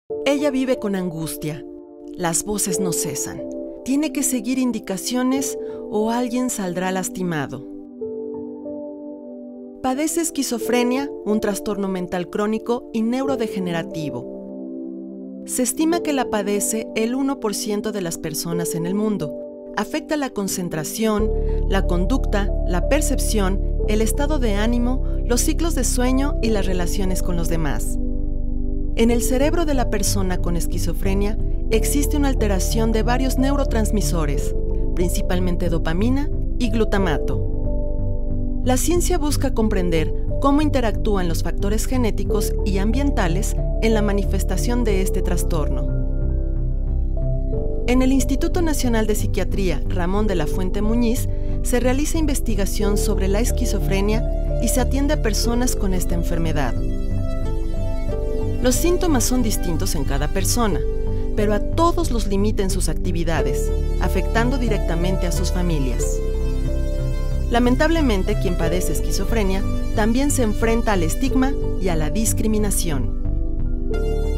Ella vive con angustia. Las voces no cesan. Tiene que seguir indicaciones o alguien saldrá lastimado. Padece esquizofrenia, un trastorno mental crónico y neurodegenerativo. Se estima que la padece el 1% de las personas en el mundo. Afecta la concentración, la conducta, la percepción, el estado de ánimo, los ciclos de sueño y las relaciones con los demás. En el cerebro de la persona con esquizofrenia existe una alteración de varios neurotransmisores, principalmente dopamina y glutamato. La ciencia busca comprender cómo interactúan los factores genéticos y ambientales en la manifestación de este trastorno. En el Instituto Nacional de Psiquiatría Ramón de la Fuente Muñiz se realiza investigación sobre la esquizofrenia y se atiende a personas con esta enfermedad. Los síntomas son distintos en cada persona, pero a todos los limita en sus actividades, afectando directamente a sus familias. Lamentablemente, quien padece esquizofrenia también se enfrenta al estigma y a la discriminación.